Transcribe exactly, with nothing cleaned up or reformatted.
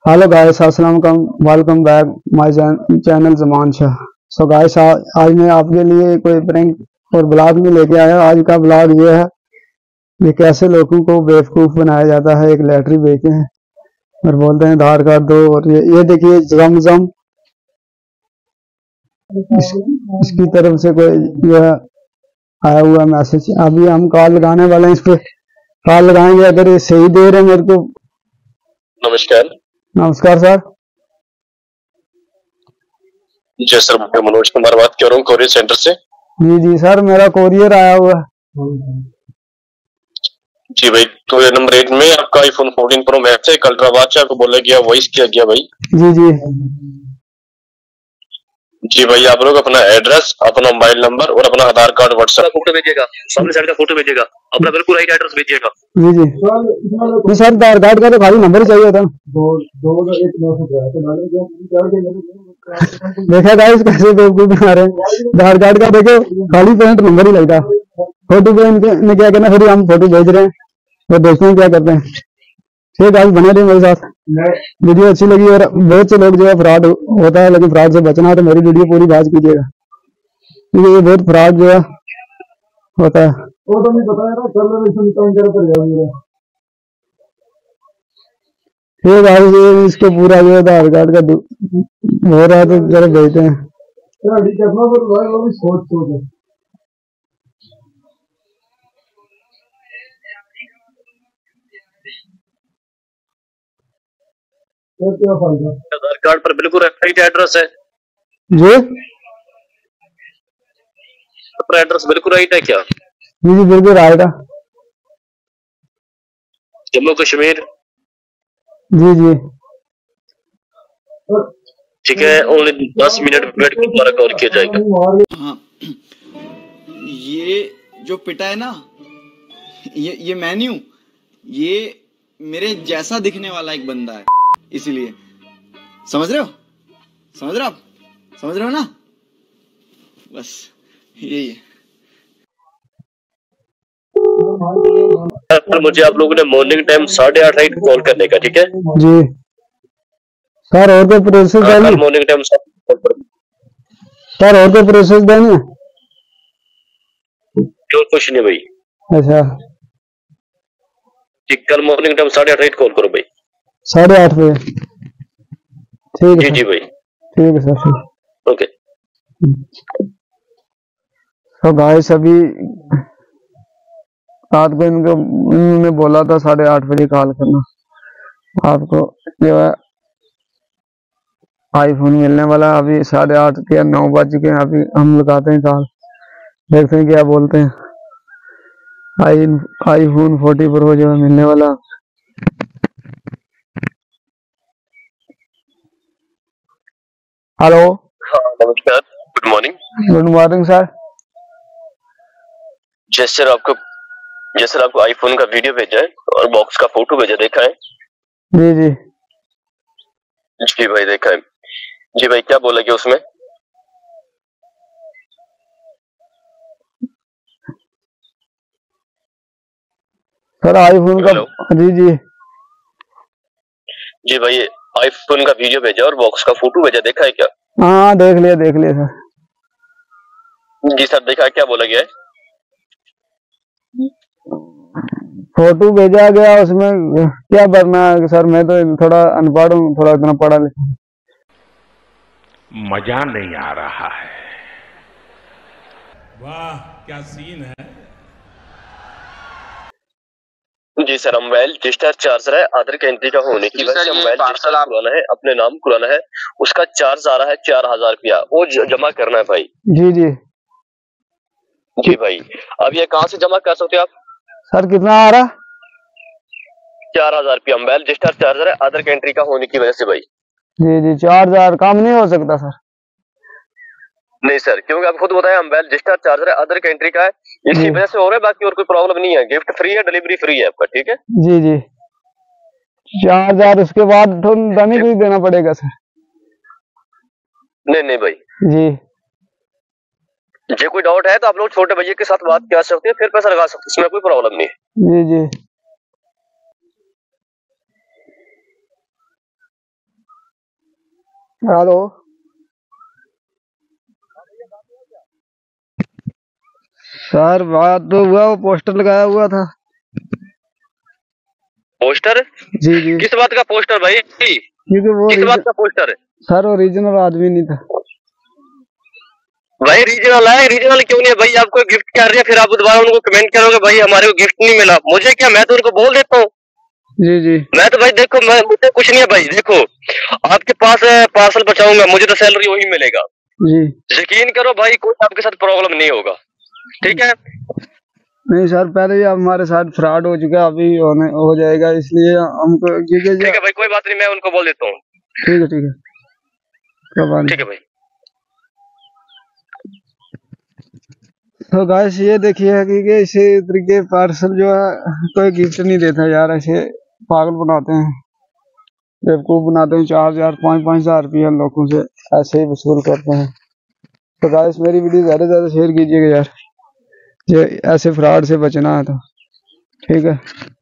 Hello guys, अस्सलाम वालेकुम, welcome back my channel Zaman Shah. So guys, आज मैं आपके लिए कोई प्रैंक और ब्लॉग नहीं लेके आया। आज का ब्लॉग ये है कि कैसे लोगों को बेवकूफ़ बनाया जाता है। एक लैटरी बेचे हैं और बोलते हैं आधार कार्ड दो। और ये ये देखिए जमजम, इस, इसकी तरफ से कोई यह आया हुआ मैसेज। अभी हम कॉल लगाने वाले हैं, इस पे कॉल लगाएंगे। अगर ये सही दे रहे हैं मेरे को। नमस्कार। नमस्कार सर। जी सर, मैं मनोज कुमार बात कर रहा हूँ कोरियर सेंटर से। जी जी सर, मेरा कोरियर आया हुआ है। जी भाई, तो ये नंबर एट में आपका आईफोन फोर्टीन प्रो मैक्स है, अल्ट्रा वाच आपको बोला गया, वॉइस किया गया भाई। जी जी जी भाई, आप लोग अपना एड्रेस, अपना मोबाइल नंबर और अपना आधार कार्ड व्हाट्सएप फोटो भेजिएगा, सामने साइड का फोटो भेजिएगा, अपना बिल्कुल राइट एड्रेस भेजिएगा। जी जी जी सर, आधार कार्ड का तो खाली नंबर ही चाहिए था। देखा गाइस कैसे बेवकूफ बना रहे हैं। आधार कार्ड का देखो खाली पेमेंट नंबर ही लगता। फोटो पे इनके ने क्या करना, फिर हम फोटो भेज रहे हैं और देखते हैं क्या करते हैं। ठीक गाइस, बने रहिए मेरे साथ। वीडियो अच्छी लगी और बहुत से लोग जो है फ्रॉड होता है, लेकिन फ्रॉड से बचना है तो मेरी वीडियो पूरी वॉच कीजिएगा, क्योंकि ये बहुत फ्रॉड जो है होता है। वो तो नहीं पता है ना, ठीक है। ये इसको पूरा जो आधार कार्ड का हो रहा है तो जरा भेजते हैं। सोच सोच आधार कार्ड पर बिल्कुल राइट एड्रेस है जी। अपना एड्रेस बिल्कुल राइट है क्या? जी जी बिल्कुल राइट है। जम्मू कश्मीर। जी जी ठीक है, ओनली दस मिनट वेट के द्वारा कॉल किया जाएगा। हाँ, ये जो पिटा है ना, ये ये मेन्यू, ये मेरे जैसा दिखने वाला एक बंदा है, इसीलिए। समझ रहे हो समझ रहे हो आप समझ रहे हो ना? बस यही है। मुझे आप लोगों ने मॉर्निंग टाइम साढ़े आठ राइट कॉल करने का, ठीक है जी सर। और कोई प्रोसेस देनी है मॉर्निंग टाइम सर? और कोई प्रोसेस देनी है? क्यों, कुछ नहीं भाई। अच्छा ठीक, कल मॉर्निंग टाइम साढ़े आठ राइट कॉल करो भाई। साढ़े आठ बजे ठीक है जी जी भाई, ठीक है सर, ठीक। ओके। तो गाइस, अभी रात को इनको इन्होंने बोला था साढ़े आठ बजे कॉल करना। आपको जो है आईफोन मिलने वाला। अभी साढ़े आठ के नौ बज के अभी हम लगाते हैं कॉल, देखते हैं क्या बोलते हैं। आई आईफोन फोर्टी प्रो जो है मिलने वाला। हेलो। हाँ नमस्कार, good morning. Good morning sir. जैसे सर आपको जैसे सर आपको आईफोन का वीडियो भेजा है और बॉक्स का फोटो भेजा, देखा है? जी जी जी भाई देखा है। जी भाई, क्या बोला गया उसमें? सर आईफोन का। जी जी जी भाई, आईफोन का वीडियो भेजा और बॉक्स का फोटो भेजा, देखा है क्या? हाँ देख लिया देख लिया सर। जी सर, देखा है, क्या बोला गया है? फोटो भेजा गया, उसमें क्या भरना है सर? मैं तो थोड़ा अनपढ़ हूँ, थोड़ा इतना पढ़ा लिखा। मजा नहीं आ रहा है। वाह क्या सीन है। जी सर, मोबाइल डिस्चार्ज चार्जर है, आधार की एंट्री का होने की वजह से मोबाइल डिस्चार्ज खुलाना है, अपने नाम खुलाना है, उसका चार्ज आ रहा है चार हजार रुपया, वो जमा करना है भाई। जी जी जी भाई, अब ये कहाँ से जमा कर सकते हो आप? सर कितना आ रहा? चार हजार रुपया मोबाइल डिस्चार्ज चार्जर है, आधार की एंट्री का होने की वजह से भाई। जी जी चार हजार कम नहीं हो सकता सर? नहीं सर, क्योंकि आप खुद बताया मोबाइल डिस्चार्ज चार्जर है, आधार की एंट्री का है, इसी वजह से हो रहा है, बाकी और कोई प्रॉब्लम नहीं है। गिफ्ट फ्री है, डिलीवरी फ्री है आपका, ठीक है? जी जी चार हजार उसके बाद नहीं कुछ देना पड़ेगा सर? नहीं नहीं भाई जी। जो कोई डाउट है तो आप लोग छोटे भैया के साथ बात कर सकते हैं, फिर पैसा लगा सकते हैं, इसमें कोई प्रॉब्लम नहीं है। जी जी हेलो सर, बात तो हुआ, वो पोस्टर लगाया हुआ था। पोस्टर? जी जी। किस बात का पोस्टर भाई? क्योंकि वो किस बात का पोस्टर है सर? ओरिजिनल आदमी नहीं था भाई। रीजनल है, रीजनल क्यों नहीं है भाई? आपको गिफ्ट कर रहे हैं, फिर आप दोबारा उनको कमेंट करोगे भाई हमारे को गिफ्ट नहीं मिला। मुझे क्या, मैं तो उनको बोल देता हूँ। जी जी। मैं तो भाई देखो, मैं मुझे कुछ नहीं है भाई। देखो आपके पास पार्सल पहुंचाऊंगा, मुझे तो सैलरी वही मिलेगा जी। यकीन करो भाई, कोई आपके साथ प्रॉब्लम नहीं होगा, ठीक है? नहीं सर, पहले ही हमारे साथ फ्रॉड हो चुका है, अभी होने हो जाएगा, इसलिए हमको ठीक है भाई, कोई बात नहीं, मैं उनको बोल देता हूँ। ठीक है ठीक है ठीक है भाई। तो गाइस ये देखिए कि इसी तरीके पार्सल जो है कोई गिफ्ट नहीं देता यार, ऐसे पागल बनाते हैं, बेवकूफ बनाते हैं। चार हजार पाँच पाँच हजार रुपया लोगों से ऐसे ही वसूल करते हैं। तो गाइस मेरी वीडियो ज्यादा से ज्यादा शेयर कीजिएगा यार, ये ऐसे फ्रॉड से बचना है तो। ठीक है।